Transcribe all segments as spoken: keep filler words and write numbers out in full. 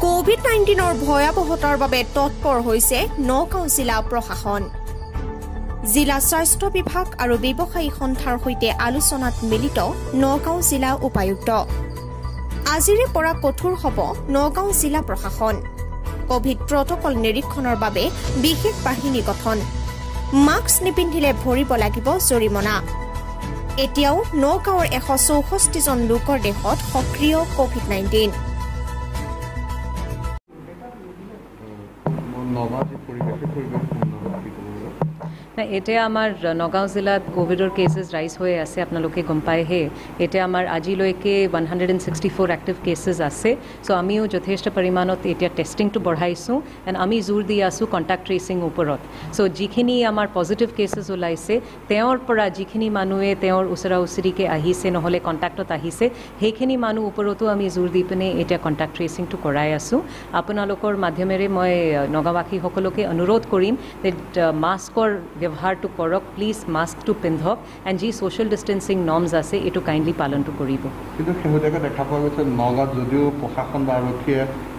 Covid নাইণ্টিনৰ ভয়াৱহতাৰ বাবে তৎপৰ হৈছে নগাঁও জিলা প্ৰশাসন। জিলা স্বাস্থ্য বিভাগ আৰু ব্যৱসায়ী সন্থাৰ সৈতে আলোচনাত মিলিত নগাঁও জিলা উপায়ুক্ত। আজিৰে পৰা কঠোৰ হ'ব নগাঁও জিলা প্ৰশাসন। কোভিড প্ৰটকল নিৰীক্ষণৰ বাবে বিশেষ বাহিনী গঠন। মাস্ক নিপিন্ধিলে ভৰিব লাগিব জৰিমনা। এতিয়াও নগাঁৱৰ এশ চৌষষ্ঠি জন লোকৰ দেহত সক্ৰিয় কোভিড নাইণ্টিন। এতিয়া আমাৰ নগাঁও জিলাত কোভিডৰ কেছেছ ৰাইজ হৈ আছে, আপোনালোকে গম পায়হে। এতিয়া আমাৰ আজিলৈকে one hundred and sixty four active cases আছে। চ' আমিও যথেষ্ট পৰিমাণত এতিয়া টেষ্টিংটো বঢ়াইছোঁ এণ্ড আমি জোৰ দি আছোঁ কণ্টেক্ট ট্ৰেচিং ওপৰত। চ' যিখিনি আমাৰ পজিটিভ কেছেছ ওলাইছে তেওঁৰ পৰা যিখিনি মানুহে তেওঁৰ ওচৰা ওচৰিকৈ আহিছে নহ'লে কণ্টেক্টত আহিছে সেইখিনি মানুহ ওপৰতো আমি জোৰ দি পিনে এতিয়া কণ্টেক্ট ট্ৰেচিংটো কৰাই আছোঁ। আপোনালোকৰ মাধ্যমেৰে মই নগাঁওবাসীসকলকে অনুৰোধ কৰিম যে মাস্কৰ ব্যৱহাৰটো কৰক, প্লিজ মাস্কটো পিন্ধক এণ্ড যি ছ'চিয়েল ডিষ্টেঞ্চিং নৰ্মছ আছে এইটো কাইণ্ডলি পালনটো কৰিব। কিন্তু শেহতীয়াকৈ দেখা পোৱা গৈছে নগাঁৱত যদিও প্ৰশাসন বা আৰক্ষীয়ে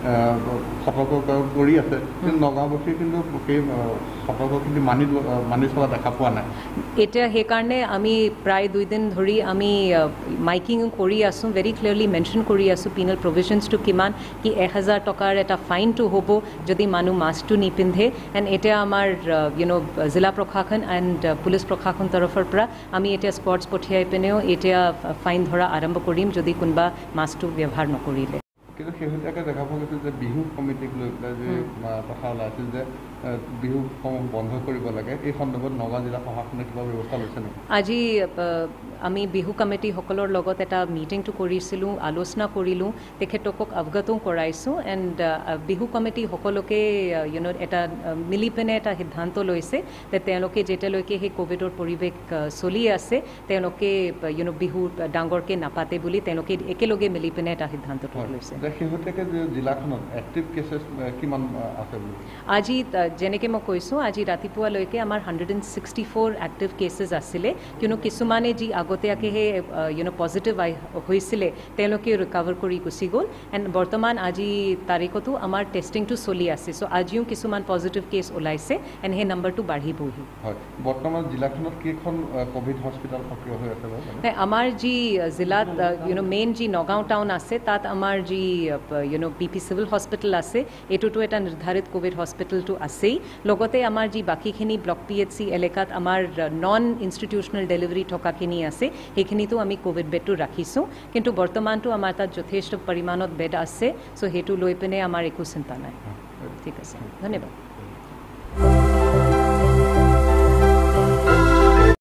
সতৰ্ক কৰি আছে কিন্তু নগাঁওবাসীয়ে কিন্তু সেই সতৰ্কখিনি মানি মানি চলা দেখা পোৱা নাই। এতিয়া সেইকাৰণে আমি প্ৰায় দুইদিন ধৰি আমি মাইকিং কৰি আছোঁ, ভেৰি ক্লিয়াৰলি মেনশ্যন কৰি আছোঁ পিনেল প্ৰভিজনছটো কিমান, কি এক হাজাৰ টকাৰ এটা ফাইনটো হ'ব যদি মানুহ মাস্কটো নিপিন্ধে। এণ্ড এতিয়া আমাৰ ইউনো জিলা প্ৰশাসন এণ্ড পুলিচ প্ৰশাসন তৰফৰ পৰা আমি এতিয়া স্পৰ্টছ পঠিয়াই পিনেও এতিয়া ফাইন ধৰা আৰম্ভ কৰিম যদি কোনোবা মাস্কটো ব্যৱহাৰ নকৰিলে। কিন্তু শেহতীয়াকৈ দেখা পোৱা গৈছে যে বিহু কমিটিক লৈ পেলাই যে কথা ওলাইছিল যে বিহুসমূহ বন্ধ কৰিব লাগে, এই সন্দৰ্ভত নগাঁও জিলা প্ৰশাসনে কিবা ব্যৱস্থা লৈছে নেকি? আজি আমি বিহু কমিটিসকলৰ লগত এটা মিটিংটো কৰিছিলোঁ, আলোচনা কৰিলোঁ, তেখেতক অৱগতো কৰাইছোঁ এণ্ড বিহু কমিটি সকলোকে ইউনো এটা মিলি পিনে এটা সিদ্ধান্ত লৈছে যে তেওঁলোকে যেতিয়ালৈকে সেই ক'ভিডৰ পৰিৱেশ চলি আছে তেওঁলোকে ইউনো বিহু ডাঙৰকৈ নাপাতে বুলি তেওঁলোকে একেলগে মিলি পিনে এটা সিদ্ধান্তটো লৈছে। শেহতীয়াকৈ জিলাখনত এক্টিভ কেছেছ কিমান আছে? আজি যেনেকৈ মই কৈছোঁ আজি ৰাতিপুৱালৈকে আমাৰ hundred and sixty four active cases আছিলে, কিন্তু কিছুমানে যি আগতীয়াকৈ সেই ইউনো পজিটিভ হৈছিলে তেওঁলোকে ৰিকভাৰ কৰি গুচি গ'ল এণ্ড বৰ্তমান আজি তাৰিখতো আমাৰ টেষ্টিংটো চলি আছে। চ' আজিও কিছুমান পজিটিভ কেছ ওলাইছে এণ্ড সেই নাম্বাৰটো বাঢ়িবহি। হয়, বৰ্তমান জিলাখনত কেইখন ক'ভিড হস্পিটেল সক্ৰিয় হৈ আছে? আমাৰ যি জিলাত ইউনো মেইন যি নগাঁও টাউন আছে তাত আমাৰ যি you know P P civil hospital আছে এইটোতো এটা নিৰ্ধাৰিত ক'ভিড হস্পিটেলটো আছেই, লগতে আমাৰ যি বাকীখিনি ব্লক পি এইচ চি এলেকাত আমাৰ নন ইনষ্টিটিউচনেল ডেলিভাৰী থকাখিনি আছে সেইখিনিতো আমি ক'ভিড বেডটো ৰাখিছোঁ, কিন্তু বৰ্তমানটো আমাৰ তাত যথেষ্ট পৰিমাণত বেড আছে। চ' সেইটো লৈ পিনে আমাৰ একো চিন্তা নাই। ঠিক আছে, ধন্যবাদ।